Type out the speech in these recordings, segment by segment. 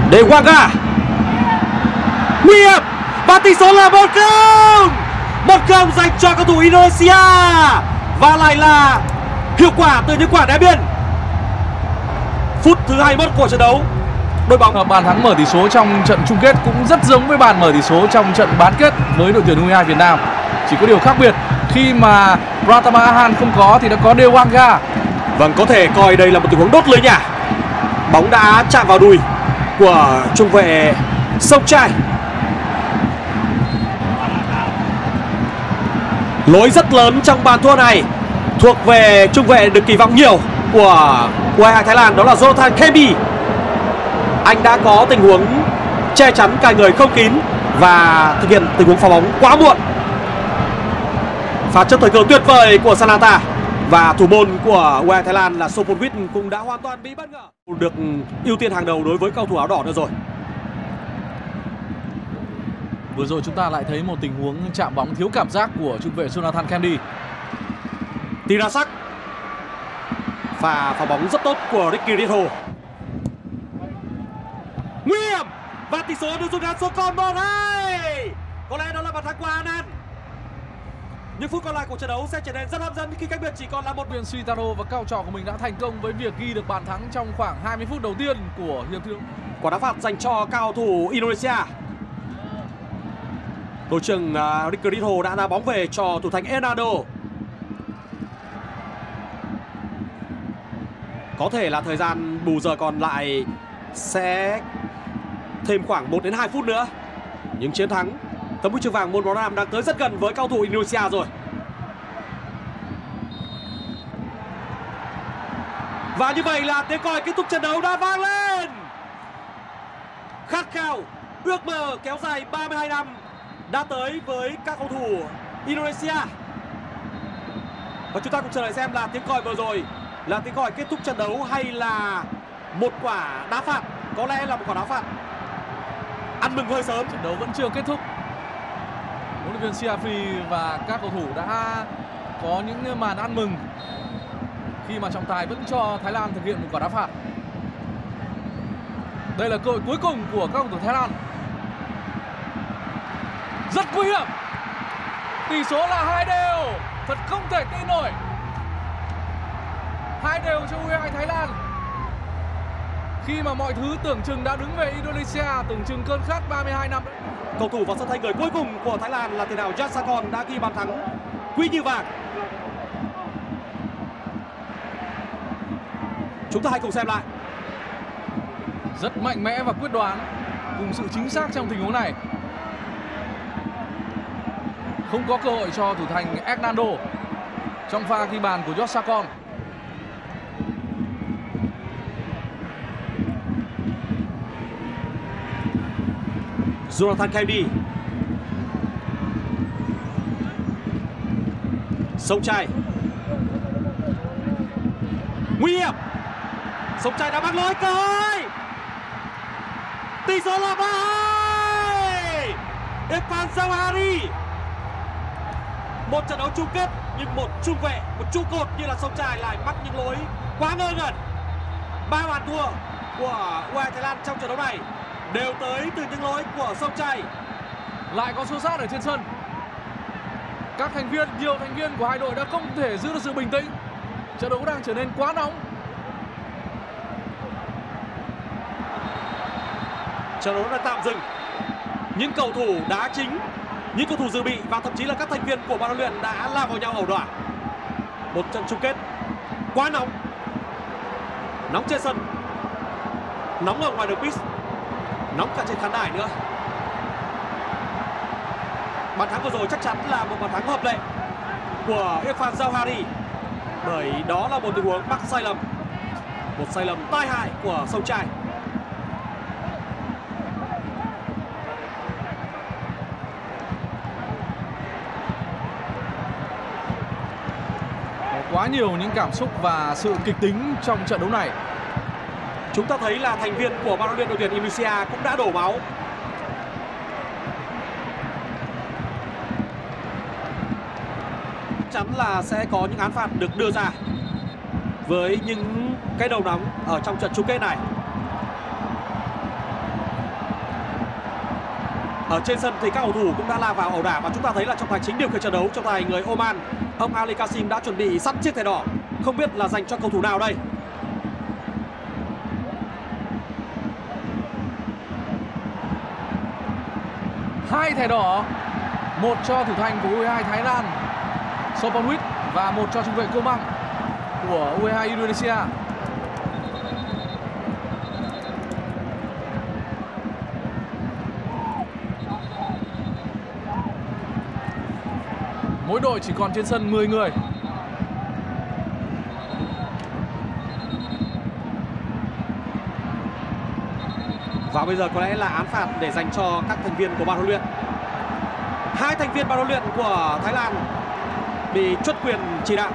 De Waga. Nguy hiểm và tỷ số là 1-0. 1-0 dành cho cầu thủ Indonesia. Và lại là hiệu quả từ những quả đá biên. Phút thứ 21 của trận đấu, đội bóng bàn thắng mở tỷ số trong trận chung kết cũng rất giống với bàn mở tỷ số trong trận bán kết với đội tuyển U22 Việt Nam. Chỉ có điều khác biệt khi mà Pratama Ahan không có thì đã có De Waga. Vâng, có thể coi đây là một tình huống đốt lưới nhà. Bóng đã chạm vào đùi của trung vệ Songchai. Lỗi rất lớn trong bàn thua này thuộc về trung vệ được kỳ vọng nhiều của U22 Thái Lan, đó là Jonathan Kemby. Anh đã có tình huống che chắn cả người không kín và thực hiện tình huống phá bóng quá muộn. Pha chấp thời cơ tuyệt vời của Sanata. Và thủ môn của U22 Thái Lan là Sophonwit cũng đã hoàn toàn bị bất ngờ. Được ưu tiên hàng đầu đối với cầu thủ áo đỏ nữa rồi. Vừa rồi chúng ta lại thấy một tình huống chạm bóng thiếu cảm giác của trung vệ Jonathan Kennedy. Tirasak. Pha phá bóng rất tốt của Ricky Ritho. Nguy hiểm và tỷ số được rút ngắn xuống còn 1-2. Có lẽ đó là bàn thắng của Anand. Những phút còn lại của trận đấu sẽ trở nên rất hấp dẫn khi cách biệt chỉ còn là một. Viên Suitaro và cao trò của mình đã thành công với việc ghi được bàn thắng trong khoảng 20 phút đầu tiên của hiệp thứ. Quả đá phạt dành cho cao thủ Indonesia. Đội trưởng Ricky Ritho đã đá bóng về cho thủ thành Enado. Có thể là thời gian bù giờ còn lại sẽ thêm khoảng 1 đến 2 phút nữa. Nhưng chiến thắng tấm huy chương vàng môn bóng nam đang tới rất gần với cao thủ Indonesia rồi. Và như vậy là tiếng còi kết thúc trận đấu đã vang lên. Khát khao, ước mơ kéo dài 32 năm đã tới với các cầu thủ Indonesia. Và chúng ta cùng chờ đợi xem là tiếng còi vừa rồi là tiếng còi kết thúc trận đấu hay là một quả đá phạt. Có lẽ là một quả đá phạt. Ăn mừng hơi sớm. Trận đấu vẫn chưa kết thúc. Huấn luyện viên Siafi và các cầu thủ đã có những màn ăn mừng khi mà trọng tài vẫn cho Thái Lan thực hiện một quả đá phạt. Đây là cơ hội cuối cùng của các cầu thủ Thái Lan. Rất nguy hiểm. Tỷ số là 2-2. Thật không thể tin nổi. 2-2 cho U22 Thái Lan. Khi mà mọi thứ tưởng chừng đã đứng về Indonesia, tưởng chừng cơn khát 32 năm. Cầu thủ vào sân thay người cuối cùng của Thái Lan là tiền đạo Jasakon đã ghi bàn thắng quý như vàng. Chúng ta hãy cùng xem lại. Rất mạnh mẽ và quyết đoán cùng sự chính xác trong tình huống này. Không có cơ hội cho thủ thành Hernando trong pha ghi bàn của Jasakon. Jonathan Kennedy. Songchai. Nguy hiểm. Songchai đã mắc lỗi cơ hội. Tỷ số là 3-2. Irfan Jauhari. Một trận đấu chung kết nhưng một trung vệ, một trụ cột như là Songchai lại mắc những lỗi quá ngơ ngẩn. 3 bàn thua của U22 Thái Lan trong trận đấu này đều tới từ những lỗi của Songchai. Lại có xô xát ở trên sân. Các thành viên, nhiều thành viên của hai đội đã không thể giữ được sự bình tĩnh. Trận đấu đang trở nên quá nóng. Trận đấu đã tạm dừng. Những cầu thủ đá chính, những cầu thủ dự bị và thậm chí là các thành viên của ban huấn luyện đã lao vào nhau ẩu đả. Một trận chung kết quá nóng. Nóng trên sân, nóng ở ngoài đường pitch, nóng cả trên khán đài nữa. Bàn thắng vừa rồi chắc chắn là một bàn thắng hợp lệ của Irfan Jauhari, bởi đó là một tình huống mắc sai lầm, một sai lầm tai hại của Songchai. Quá nhiều những cảm xúc và sự kịch tính trong trận đấu này. Chúng ta thấy là thành viên của ban huấn luyện đội tuyển Indonesia cũng đã đổ máu. Chắc chắn là sẽ có những án phạt được đưa ra với những cái đầu nóng ở trong trận chung kết này. Ở trên sân thì các cầu thủ cũng đã lao vào ẩu đả và chúng ta thấy là trọng tài chính điều khiển trận đấu, trọng tài người Oman, ông Ali Kasim đã chuẩn bị sẵn chiếc thẻ đỏ, không biết là dành cho cầu thủ nào đây. Hai thẻ đỏ, một cho thủ thành của U22 Thái Lan Soponwit và một cho trung vệ Komang của U22 Indonesia. Mỗi đội chỉ còn trên sân 10 người. Và bây giờ có lẽ là án phạt để dành cho các thành viên của ban huấn luyện. Hai thành viên ban huấn luyện của Thái Lan bị truất quyền chỉ đạo.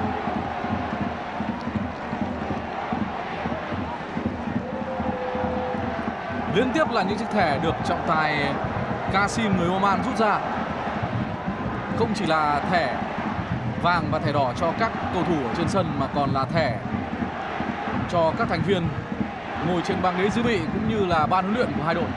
Liên tiếp là những chiếc thẻ được trọng tài Kasim người Oman rút ra. Không chỉ là thẻ vàng và thẻ đỏ cho các cầu thủ ở trên sân mà còn là thẻ cho các thành viên ngồi trên băng ghế dự bị cũng như là ban huấn luyện của hai đội.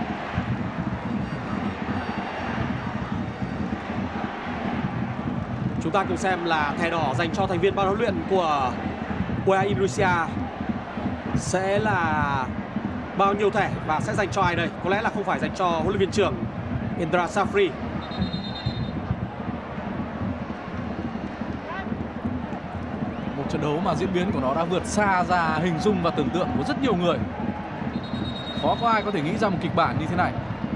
Chúng ta cùng xem là thẻ đỏ dành cho thành viên ban huấn luyện của U22 Indonesia sẽ là bao nhiêu thẻ và sẽ dành cho ai đây? Có lẽ là không phải dành cho huấn luyện viên trưởng Indra Safri. Một trận đấu mà diễn biến của nó đã vượt xa ra hình dung và tưởng tượng của rất nhiều người. Khó có ai có thể nghĩ ra một kịch bản như thế này.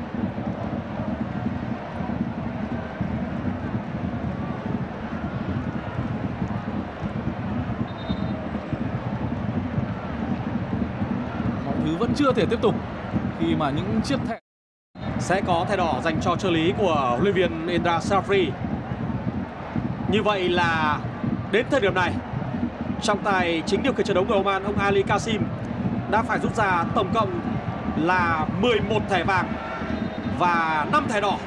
Mọi thứ vẫn chưa thể tiếp tục khi mà những chiếc thẻ Sẽ có thẻ đỏ dành cho trợ lý của huấn luyện viên Indra Safri. Như vậy là đến thời điểm này, trọng tài chính điều khiển trận đấu của Oman, ông Ali Kasim đã phải rút ra tổng cộng là 11 thẻ vàng và 5 thẻ đỏ.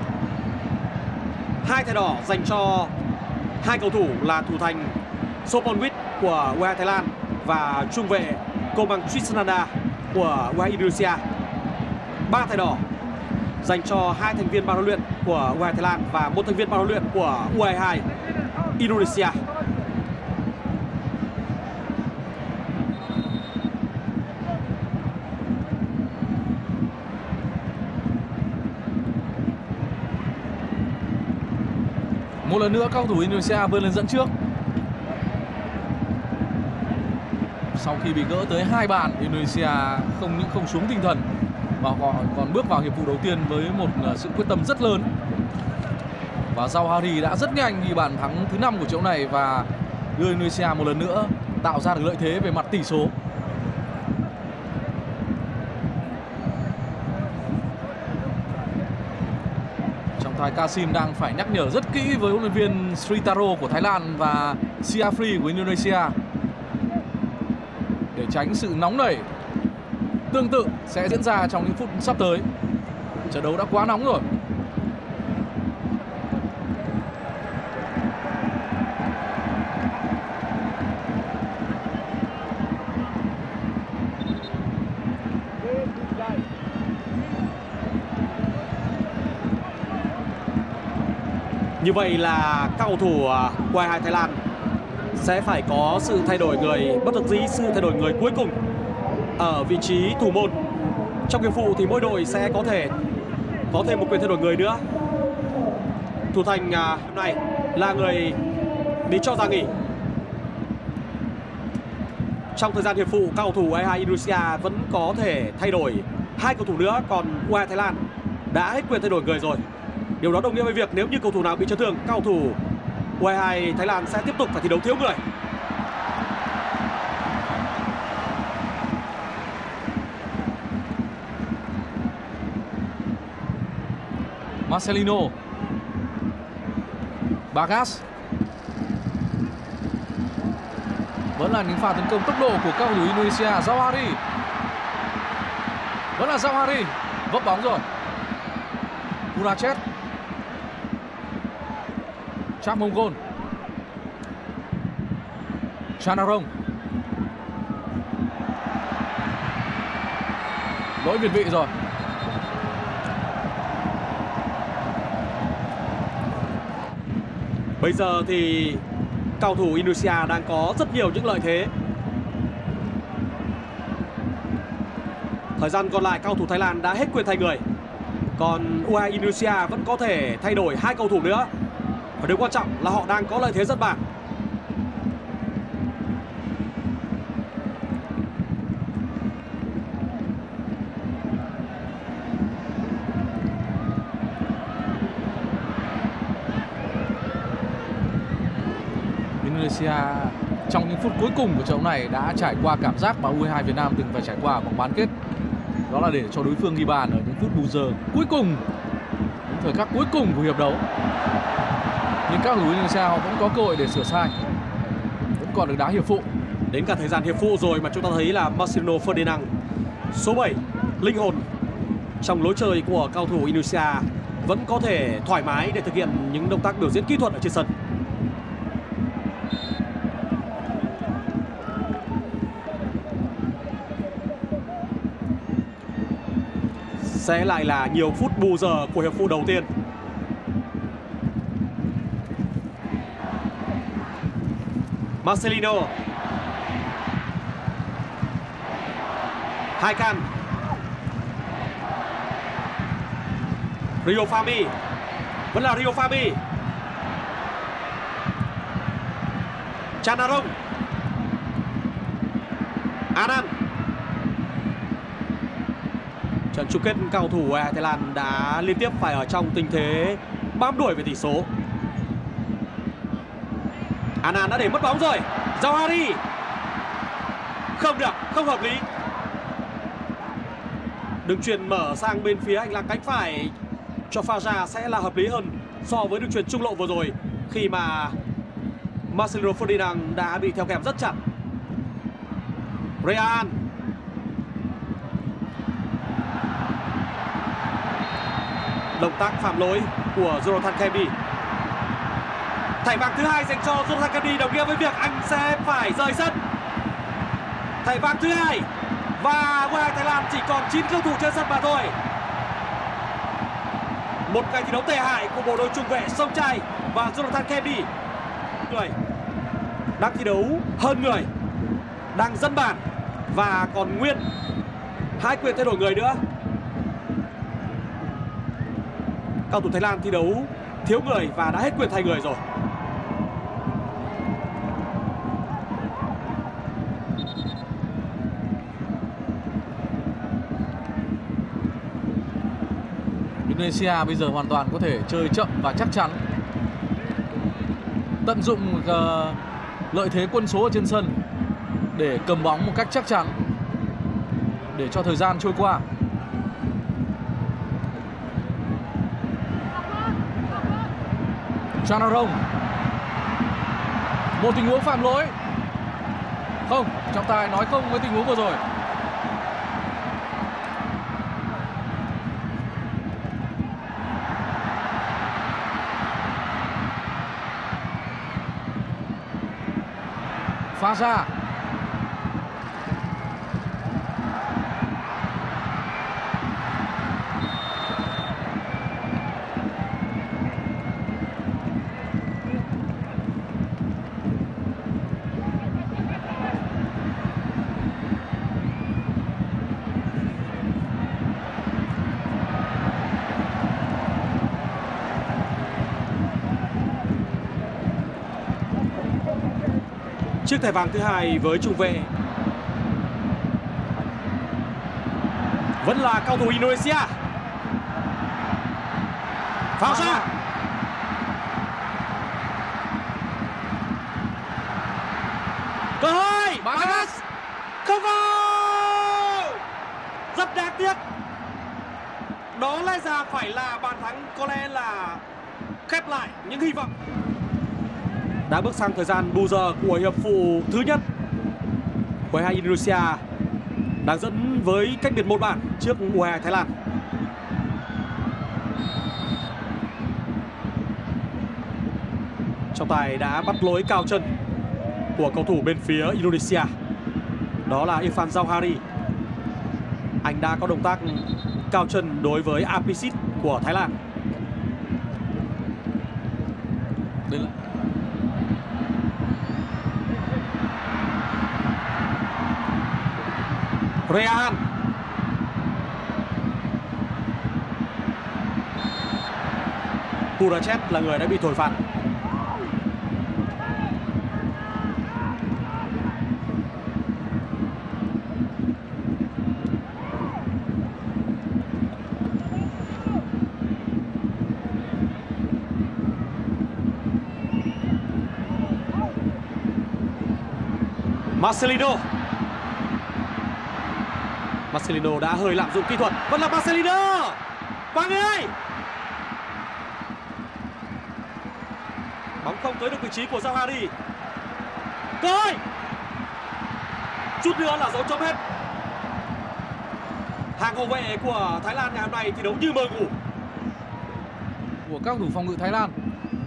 2 thẻ đỏ dành cho hai cầu thủ là thủ thành Soponwit của U22 Thái Lan và trung vệ Komang Trisnanda của U22 Indonesia. 3 thẻ đỏ dành cho hai thành viên ban huấn luyện của U22 Thái Lan và một thành viên ban huấn luyện của U22 Indonesia. một lần nữa các cầu thủ Indonesia vươn lên dẫn trước. Sau khi bị gỡ tới 2 bàn, Indonesia không những không xuống tinh thần mà họ còn bước vào hiệp phụ đầu tiên với một sự quyết tâm rất lớn. Và Jauhari đã rất nhanh ghi bàn thắng thứ 5 của trận này và đưa Indonesia một lần nữa tạo ra được lợi thế về mặt tỷ số. Trọng tài Kasim đang phải nhắc nhở rất kỹ với huấn luyện viên Sritaro của Thái Lan và Siafri của Indonesia để tránh sự nóng nảy tương tự sẽ diễn ra trong những phút sắp tới. Trận đấu đã quá nóng rồi. Như vậy là các cầu thủ U22 Thái Lan sẽ phải có sự thay đổi người, bất đắc dĩ sự thay đổi người cuối cùng ở vị trí thủ môn. Trong hiệp phụ thì mỗi đội sẽ có thể có thêm một quyền thay đổi người nữa. Thủ thành hôm nay là người bị cho ra nghỉ. Trong thời gian hiệp phụ, các cầu thủ U22 Indonesia vẫn có thể thay đổi 2 cầu thủ nữa, còn U22 Thái Lan đã hết quyền thay đổi người rồi. Điều đó đồng nghĩa với việc nếu như cầu thủ nào bị chấn thương, các cầu thủ U22 Thái Lan sẽ tiếp tục phải thi đấu thiếu người. Marcelino, Bagas. Vẫn là những pha tấn công tốc độ của các cầu thủ Indonesia. Jauhari, vẫn là Jauhari vấp bóng rồi. Purachet, Chapmongol, Chanarong. Lỗi việt vị rồi. Bây giờ thì cầu thủ Indonesia đang có rất nhiều những lợi thế. Thời gian còn lại cầu thủ Thái Lan đã hết quyền thay người. Còn U22 Indonesia vẫn có thể thay đổi 2 cầu thủ nữa. Và điều quan trọng là họ đang có lợi thế rất bản. Indonesia trong những phút cuối cùng của trận này đã trải qua cảm giác mà U22 Việt Nam từng phải trải qua ở vòng bán kết. Đó là để cho đối phương ghi bàn ở những phút bù giờ cuối cùng, những thời khắc cuối cùng của hiệp đấu. Nhưng các cầu thủ Indonesia họ vẫn có cơ hội để sửa sai, vẫn còn được đá hiệp phụ. Đến cả thời gian hiệp phụ rồi mà chúng ta thấy là Marcelino Ferdinand, số 7, linh hồn trong lối chơi của cầu thủ Indonesia, vẫn có thể thoải mái để thực hiện những động tác biểu diễn kỹ thuật ở trên sân. Sẽ lại là nhiều phút bù giờ của hiệp phụ đầu tiên. Marcelino, Hakan, Rio Fahmi, vẫn là Rio Fahmi, Chanarong, Anand. Trận chung kết cầu thủ Thái Lan đã liên tiếp phải ở trong tình thế bám đuổi về tỷ số. Anand đã để mất bóng rồi. Jauhari, không được, không hợp lý. Đường chuyền mở sang bên phía hành lang cánh phải cho Faja sẽ là hợp lý hơn so với đường chuyền trung lộ vừa rồi, khi mà Marcelino Ferdinand đã bị theo kèm rất chặt. Real, động tác phạm lỗi của Jonathan Kemby. Thẻ vàng thứ 2 dành cho Jonathan Kemby đồng nghĩa với việc anh sẽ phải rời sân. Thẻ vàng thứ 2 và U22 Thái Lan chỉ còn 9 cầu thủ trên sân mà thôi. Một ngày thi đấu tệ hại của bộ đôi trung vệ Songchai và Jonathan Kemby. Người đang thi đấu hơn người, đang dẫn bàn và còn nguyên 2 quyền thay đổi người nữa. Cầu thủ Thái Lan thi đấu thiếu người và đã hết quyền thay người rồi. Indonesia bây giờ hoàn toàn có thể chơi chậm và chắc chắn, tận dụng lợi thế quân số ở trên sân để cầm bóng một cách chắc chắn, để cho thời gian trôi qua. Chanarong, một tình huống phạm lỗi. Không, trọng tài nói không với tình huống vừa rồi. Phá ra. Chiếc thẻ vàng thứ 2 với trung vệ vẫn là cầu thủ Indonesia. Pháo ra. Cơ hội. Bagas. Không vào. Rất đáng tiếc. Đó lẽ ra phải là bàn thắng có lẽ là khép lại những hy vọng. Đã bước sang thời gian bù giờ của hiệp phụ thứ nhất. U22 Indonesia đang dẫn với cách biệt 1 bàn trước U22 Thái Lan. Trọng tài đã bắt lỗi cao chân của cầu thủ bên phía Indonesia. Đó là Irfan Jauhari. Anh đã có động tác cao chân đối với Aphisit của Thái Lan. Real. Purachet là người đã bị thổi phạt. Marcelino. Marcelino đã hơi lạm dụng kỹ thuật. Vẫn là Marcelino. Quang ơi! Bóng không tới được vị trí của Zawahiri. Cơ hội! Chút nữa là dấu chấm hết. Hàng hậu vệ của Thái Lan ngày hôm nay thi đấu như mơ ngủ. Của các thủ phòng ngự Thái Lan.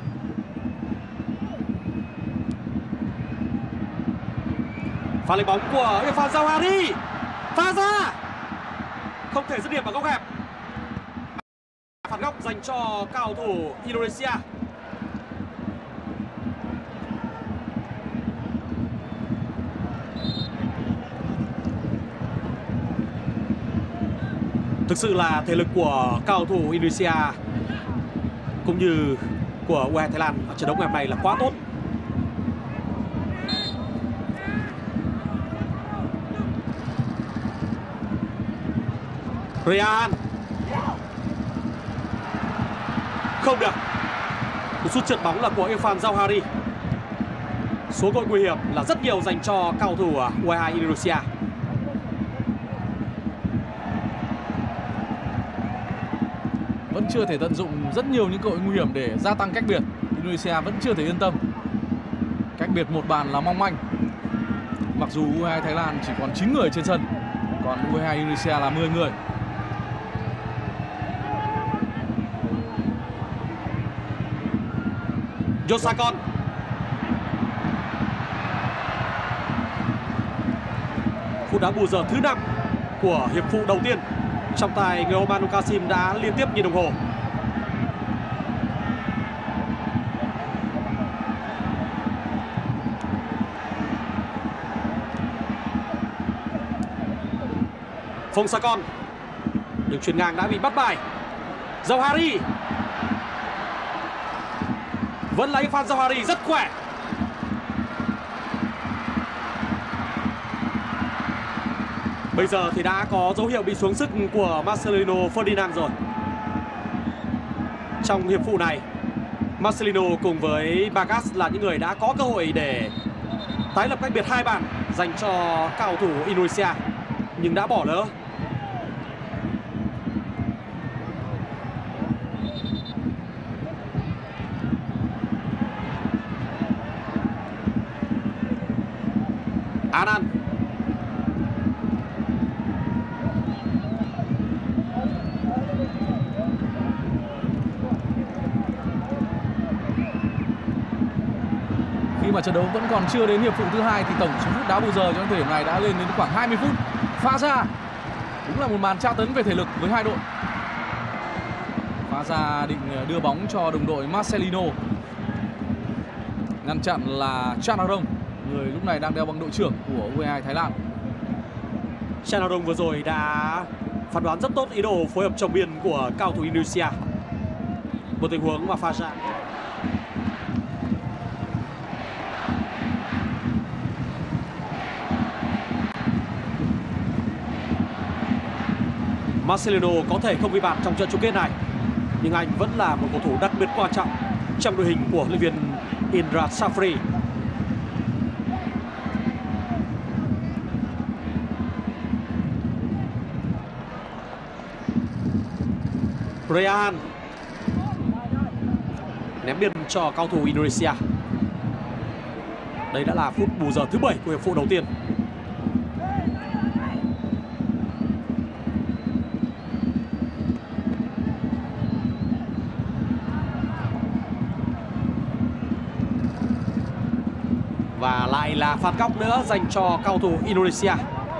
Pha lấy bóng của Irfan Zawahiri. Pha ra. Không thể dứt điểm vào góc hẹp. Phạt góc dành cho cầu thủ Indonesia. Thực sự là thể lực của cầu thủ Indonesia cũng như của U22 Thái Lan ở trận đấu ngày hôm nay là quá tốt. Real. Không được. Một sút trượt bóng là của Irfan Zawahiri. Số cơ hội nguy hiểm là rất nhiều dành cho cầu thủ U22 Indonesia. Vẫn chưa thể tận dụng rất nhiều những cơ hội nguy hiểm để gia tăng cách biệt. Indonesia vẫn chưa thể yên tâm. Cách biệt một bàn là mong manh. Mặc dù U22 Thái Lan chỉ còn 9 người trên sân, còn U22 Indonesia là 10 người. Josakon. Phút đá bù giờ thứ 5 của hiệp phụ đầu tiên. Trọng tài người Omanu Kasim đã liên tiếp nhìn đồng hồ. Phongsakorn. Đường chuyền ngang đã bị bắt bài. Zawahiri. Vẫn là Irfan Zawahiri rất khỏe. Bây giờ thì đã có dấu hiệu bị xuống sức của Marcelino Ferdinand rồi. Trong hiệp phụ này, Marcelino cùng với Bagas là những người đã có cơ hội để tái lập cách biệt 2 bàn dành cho cầu thủ Indonesia, nhưng đã bỏ lỡ. Anand. Khi mà trận đấu vẫn còn chưa đến hiệp phụ thứ 2 thì tổng số phút đá bù giờ trong thời điểm này đã lên đến khoảng 20 phút. Pha ra cũng là một màn tra tấn về thể lực với hai đội. Pha ra định đưa bóng cho đồng đội Marcelino. Ngăn chặn là Chanarong, người lúc này đang đeo bằng đội trưởng của U22 Thái Lan. Chanarong vừa rồi đã phán đoán rất tốt ý đồ phối hợp chồng biên của cầu thủ Indonesia. Một tình huống mà pha ra. Marcelino có thể không ghi bàn trong trận chung kết này, nhưng anh vẫn là một cầu thủ đặc biệt quan trọng trong đội hình của huấn luyện viên Indra Shafri. Real ném biên cho cầu thủ Indonesia. Đây đã là phút bù giờ thứ 7 của hiệp phụ đầu tiên. Và lại là phạt góc nữa dành cho cầu thủ Indonesia.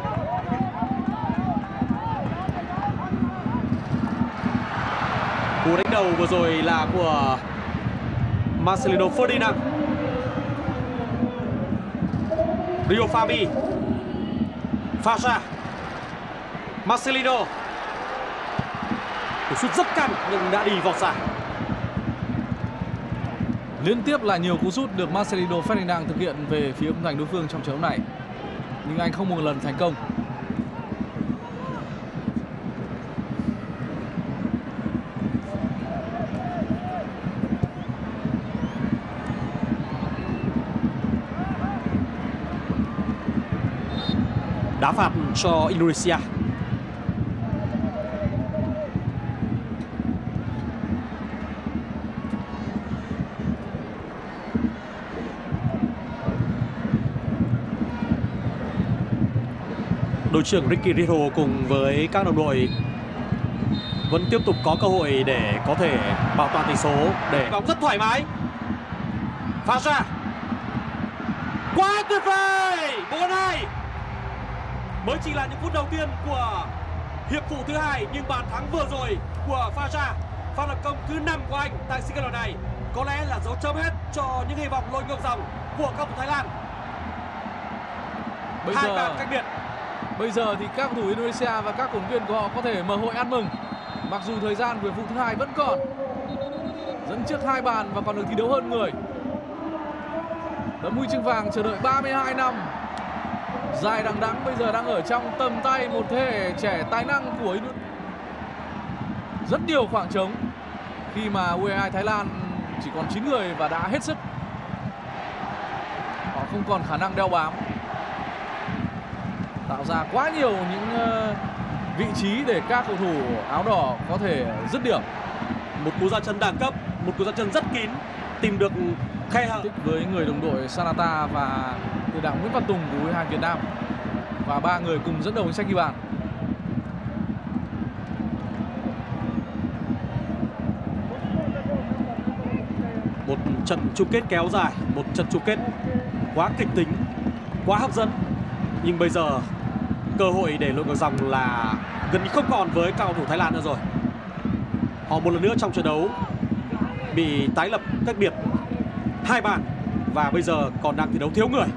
Cú đánh đầu vừa rồi là của Marcelino Ferdinand. Rio Fabi. Pha ra. Marcelino. Cú sút rất căng nhưng đã đi vọt xa. Liên tiếp là nhiều cú sút được Marcelino Ferdinand thực hiện về phía khung thành đối phương trong trận đấu này, nhưng anh không một lần thành công. Đá phạt cho Indonesia. Đội trưởng Ricky Rito cùng với các đồng đội vẫn tiếp tục có cơ hội để có thể bảo toàn tỷ số. Để bóng rất thoải mái. Pha ra. Quá tuyệt vời. 4-2. Mới chỉ là những phút đầu tiên của hiệp phụ thứ hai, nhưng bàn thắng vừa rồi của Faja, pha lập công thứ 5 của anh tại SEA Games lần này, có lẽ là dấu chấm hết cho những hy vọng lội ngược dòng của các cầu thủ Thái Lan. Hai bàn cách biệt. Bây giờ thì các cầu thủ Indonesia và các cổ động viên của họ có thể mở hội ăn mừng, mặc dù thời gian của hiệp phụ thứ hai vẫn còn, dẫn trước 2 bàn và còn được thi đấu hơn người. Tấm huy chương vàng chờ đợi 32 năm dài đằng đẵng bây giờ đang ở trong tầm tay một thế hệ trẻ tài năng của Indonesia. Rất nhiều khoảng trống khi mà U22 Thái Lan chỉ còn 9 người và đã hết sức. Họ không còn khả năng đeo bám, tạo ra quá nhiều những vị trí để các cầu thủ áo đỏ có thể dứt điểm. Một cú ra chân đẳng cấp, một cú ra chân rất kín, tìm được khe hở với người đồng đội Sanata và tiền đạo Nguyễn Văn Tùng của U22 Việt Nam, và 3 người cùng dẫn đầu danh sách ghi bàn. Một trận chung kết kéo dài, một trận chung kết quá kịch tính, quá hấp dẫn, nhưng bây giờ cơ hội để lội ngược dòng là gần như không còn với cầu thủ Thái Lan nữa rồi. Họ một lần nữa trong trận đấu bị tái lập cách biệt 2 bàn và bây giờ còn đang thi đấu thiếu người.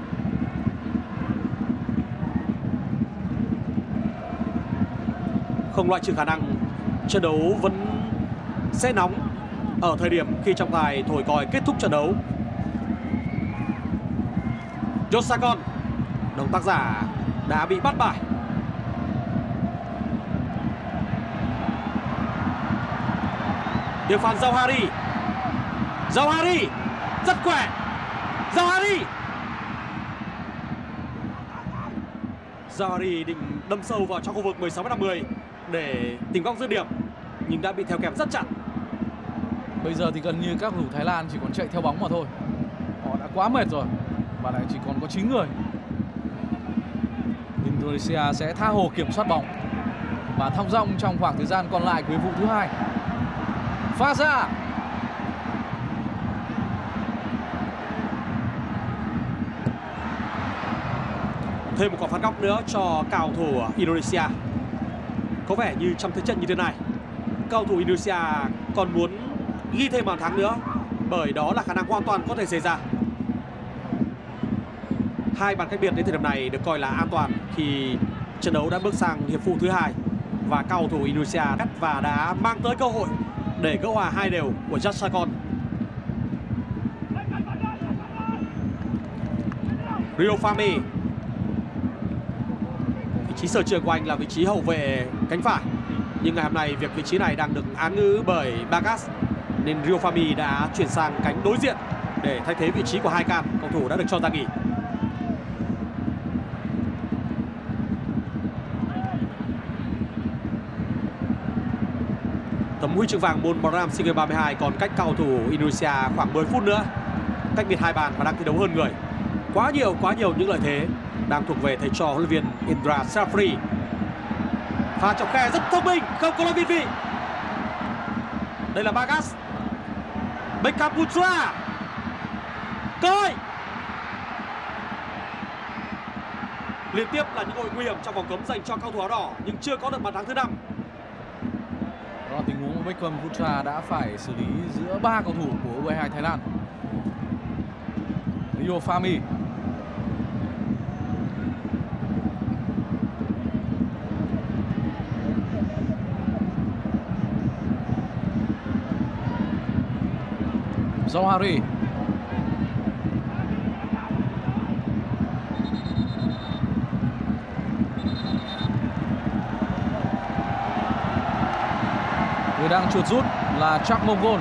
Không loại trừ khả năng trận đấu vẫn sẽ nóng ở thời điểm khi trọng tài thổi còi kết thúc trận đấu. Josakon, động tác giả đã bị bắt bài. Irfan Jauhari. Jauhari rất khỏe. Jauhari. Jauhari định đâm sâu vào trong khu vực 16m50 để tìm góc dứt điểm nhưng đã bị theo kèm rất chặt. Bây giờ thì gần như các cầu thủ Thái Lan chỉ còn chạy theo bóng mà thôi. Họ đã quá mệt rồi và lại chỉ còn có 9 người. Indonesia sẽ tha hồ kiểm soát bóng và thong dong trong khoảng thời gian còn lại của hiệp vụ thứ hai. Pha ra. Thêm một quả phạt góc nữa cho cầu thủ Indonesia. Có vẻ như trong thế trận như thế này, cầu thủ Indonesia còn muốn ghi thêm bàn thắng nữa, bởi đó là khả năng hoàn toàn có thể xảy ra. 2 bàn cách biệt đến thời điểm này được coi là an toàn khi trận đấu đã bước sang hiệp phụ thứ hai và cầu thủ Indonesia và đã mang tới cơ hội để gỡ hòa 2 đều của Josakon. Rio Fami. Vị trí sở trường của anh là vị trí hậu vệ cánh phải, nhưng ngày hôm nay việc vị trí này đang được án ngữ bởi Bagas nên Rio Fami đã chuyển sang cánh đối diện để thay thế vị trí của Hai Can, cầu thủ đã được cho ra nghỉ. Tấm huy chương vàng môn bóng đá nam SEA Games 32 còn cách cầu thủ Indonesia khoảng 10 phút nữa, cách biệt 2 bàn và đang thi đấu hơn người. Quá nhiều những lợi thế đang thuộc về thầy trò huấn luyện viên Indra Safri. Pha chọc khe rất thông minh, không có lỗi việt vị. Đây là Bagas. Beckham Putra. Cơ hội. Liên tiếp là những cơ hội nguy hiểm trong vòng cấm dành cho cầu thủ áo đỏ nhưng chưa có được bàn thắng thứ 5. Đó là tình huống mà Beckham Putra đã phải xử lý giữa 3 cầu thủ của U22 Thái Lan. Rio Fami. Zawahiri. Người đang chuột rút là Chak Mongol.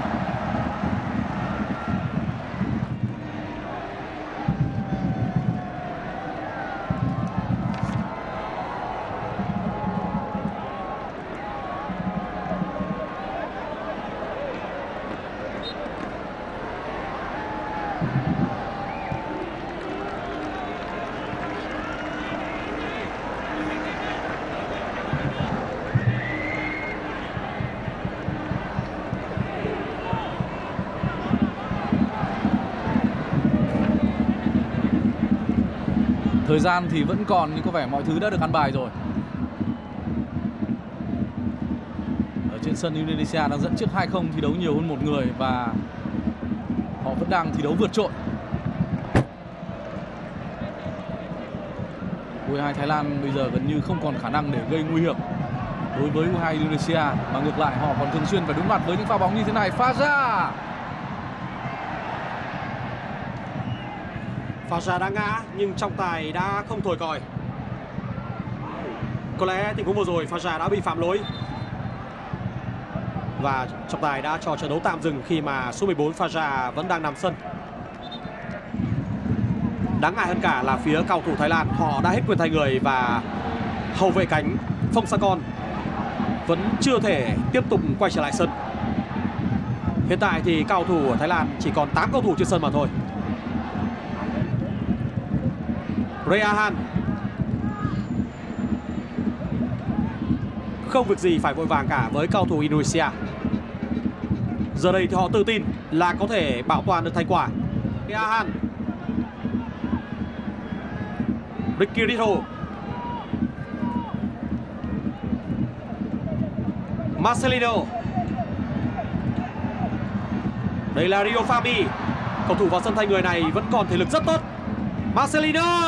Thời gian thì vẫn còn nhưng có vẻ mọi thứ đã được ăn bài rồi. Ở trên sân Indonesia đang dẫn trước 2-0, thi đấu nhiều hơn một người và họ vẫn đang thi đấu vượt trội. U22 Thái Lan bây giờ gần như không còn khả năng để gây nguy hiểm đối với U22 Indonesia, mà ngược lại họ còn thường xuyên phải đối mặt với những pha bóng như thế này. Fajar. Fajar đã ngã nhưng trọng tài đã không thổi còi. Có lẽ tình huống vừa rồi Fajar đã bị phạm lỗi và trọng tài đã cho trận đấu tạm dừng khi mà số 14 Fajar vẫn đang nằm sân. Đáng ngại hơn cả là phía cầu thủ Thái Lan họ đã hết quyền thay người và hậu vệ cánh Phongsakorn vẫn chưa thể tiếp tục quay trở lại sân. Hiện tại thì cầu thủ Thái Lan chỉ còn 8 cầu thủ trên sân mà thôi. Rehan không việc gì phải vội vàng cả với cầu thủ Indonesia. Giờ đây thì họ tự tin là có thể bảo toàn được thành quả. Rehan, Ricky Rito, Marcelino. Đây là Rio Fabi. Cầu thủ vào sân thay người này vẫn còn thể lực rất tốt. Marcelino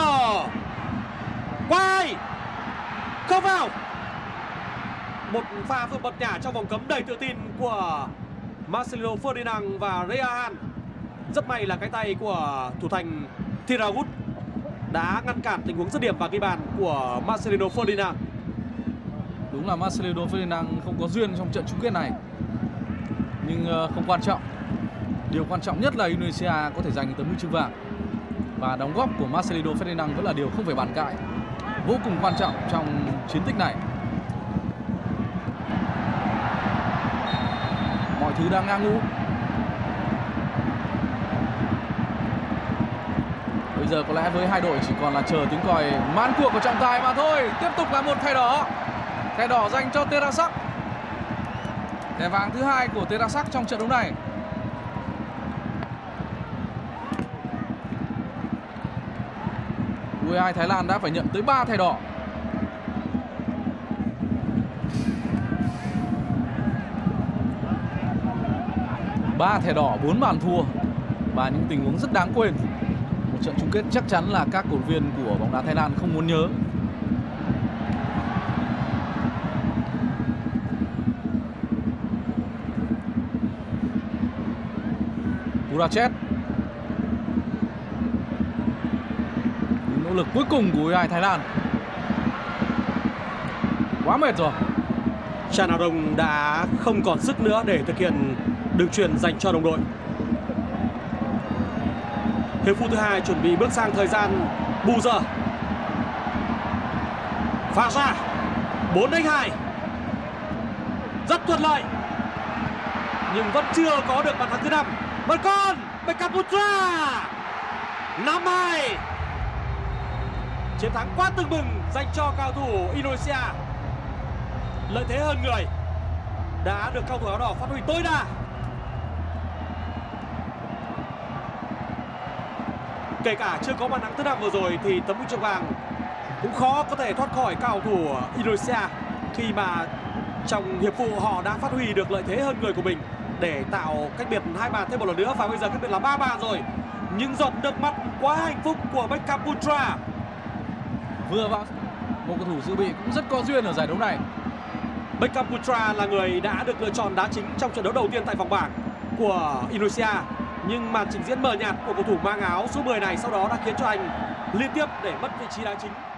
quay không vào. Một pha vượt bật nhả trong vòng cấm đầy tự tin của Marcelino Ferdinand và Rehan. Rất may là cái tay của thủ thành Thiragut đã ngăn cản tình huống dứt điểm và ghi bàn của Marcelino Ferdinand. Đúng là Marcelino Ferdinand không có duyên trong trận chung kết này, nhưng không quan trọng. Điều quan trọng nhất là Indonesia có thể giành tấm huy chương vàng, và đóng góp của Marcelino Ferdinand vẫn là điều không phải bàn cãi, vô cùng quan trọng trong chiến tích này. Mọi thứ đang ngang ngũ. Bây giờ có lẽ với hai đội chỉ còn là chờ tiếng còi mãn cuộc của trọng tài mà thôi. Tiếp tục là một thẻ đỏ. Thẻ đỏ dành cho Terasak. Thẻ vàng thứ hai của Terasak trong trận đấu này. U22 Thái Lan đã phải nhận tới 3 thẻ đỏ. Ba thẻ đỏ, 4 bàn thua và những tình huống rất đáng quên. Một trận chung kết chắc chắn là các cổ động viên của bóng đá Thái Lan không muốn nhớ. Purachet. Nỗ lực cuối cùng của U22 Thái Lan. Quá mệt rồi. Chanarong đã không còn sức nữa để thực hiện đường chuyền dành cho đồng đội. Hiệp phụ thứ hai chuẩn bị bước sang thời gian bù giờ. Pha ra 4-2. Rất thuận lợi nhưng vẫn chưa có được bàn thắng thứ 5. Một con Beckham Putra 5-2. Chiến thắng quá tưng bừng dành cho cầu thủ Indonesia. Lợi thế hơn người đã được cầu thủ áo đỏ phát huy tối đa. Kể cả chưa có bàn thắng thứ 5 vừa rồi thì tấm huy chương vàng cũng khó có thể thoát khỏi cầu thủ Indonesia, khi mà trong hiệp phụ họ đã phát huy được lợi thế hơn người của mình để tạo cách biệt 2 bàn thêm một lần nữa, và bây giờ cách biệt là 3 bàn rồi. Những giọt nước mắt quá hạnh phúc của Beckham Putra. Vừa vào, một cầu thủ dự bị cũng rất có duyên ở giải đấu này. Beckham Putra là người đã được lựa chọn đá chính trong trận đấu đầu tiên tại vòng bảng của Indonesia. Nhưng màn trình diễn mờ nhạt của cầu thủ mang áo số 10 này sau đó đã khiến cho anh liên tiếp để mất vị trí đá chính.